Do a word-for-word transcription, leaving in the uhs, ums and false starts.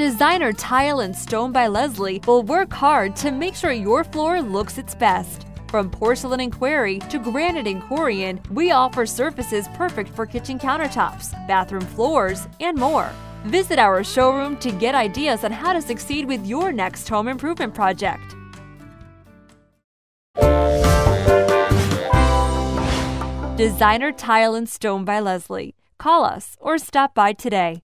Designer Tile and Stone by Leslie will work hard to make sure your floor looks its best. From porcelain and quarry to granite and Corian, we offer surfaces perfect for kitchen countertops, bathroom floors, and more. Visit our showroom to get ideas on how to succeed with your next home improvement project. Designer Tile and Stone by Leslie. Call us or stop by today.